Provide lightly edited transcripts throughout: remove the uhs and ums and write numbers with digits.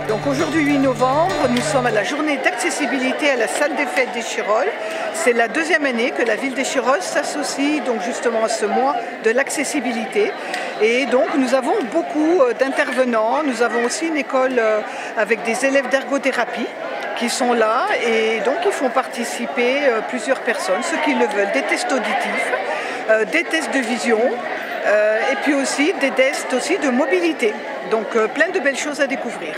Donc aujourd'hui 8 novembre, nous sommes à la journée d'accessibilité à la salle des fêtes d'Échirolles. C'est la deuxième année que la ville d'Échirolles s'associe donc justement à ce mois de l'accessibilité. Et donc nous avons beaucoup d'intervenants. Nous avons aussi une école avec des élèves d'ergothérapie qui sont là et donc ils font participer plusieurs personnes, ceux qui le veulent, des tests auditifs, des tests de vision et puis aussi des tests aussi de mobilité. Donc plein de belles choses à découvrir.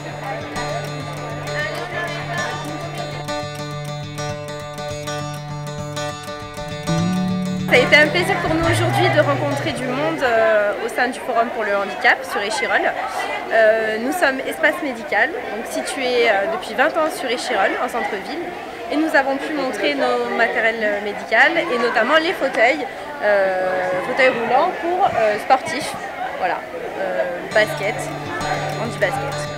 Ça a été un plaisir pour nous aujourd'hui de rencontrer du monde au sein du Forum pour le handicap sur Échirolles. Nous sommes Espace Médical, donc situé depuis 20 ans sur Échirolles, en centre-ville. Et nous avons pu montrer nos matériels médicaux et notamment les fauteuils, fauteuils roulants pour sportifs, voilà, basket, handi-basket.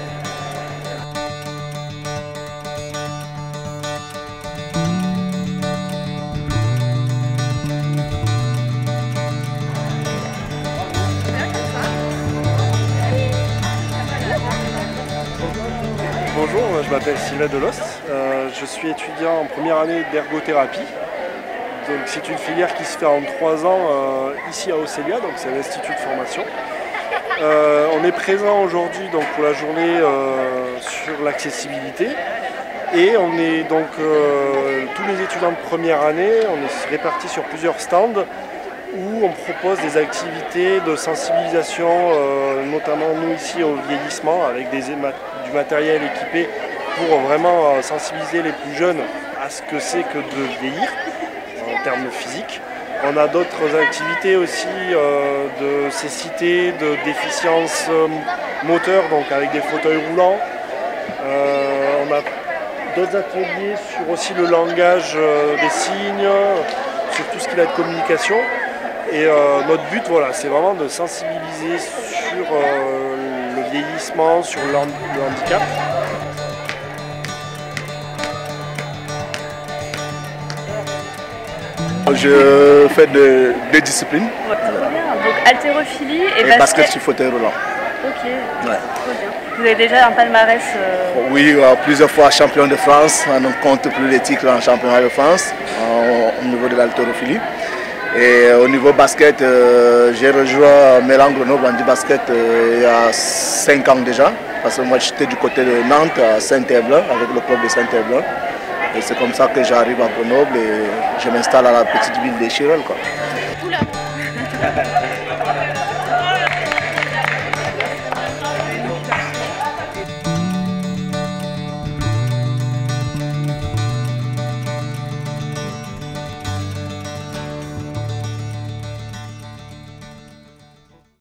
Bonjour, je m'appelle Sylvain Delost, je suis étudiant en première année d'ergothérapie. C'est une filière qui se fait en 3 ans ici à Océlia, donc c'est l'institut de formation. On est présent aujourd'hui pour la journée sur l'accessibilité et on est donc tous les étudiants de première année, on est répartis sur plusieurs stands où on propose des activités de sensibilisation, notamment nous ici au vieillissement avec du matériel équipé pour vraiment sensibiliser les plus jeunes à ce que c'est que de vieillir en termes physiques. On a d'autres activités aussi de cécité, de déficience moteur, donc avec des fauteuils roulants. On a d'autres ateliers sur aussi le langage des signes, sur tout ce qui va être communication. Et notre but, voilà, c'est vraiment de sensibiliser sur le vieillissement, sur le handicap. Je fais deux disciplines. Donc haltérophilie et basket sur fauteuil roulant. Ok, Ouais. trop bien. Vous avez déjà un palmarès Oui, plusieurs fois champion de France. On compte plus les titres en championnat de France au niveau de l'haltérophilie. Et au niveau basket, j'ai rejoint Mélan Grenoble en basket il y a 5 ans déjà. Parce que moi j'étais du côté de Nantes à Saint-Herblain, avec le club de Saint-Herblain. Et c'est comme ça que j'arrive à Grenoble et je m'installe à la petite ville d'Échirolles.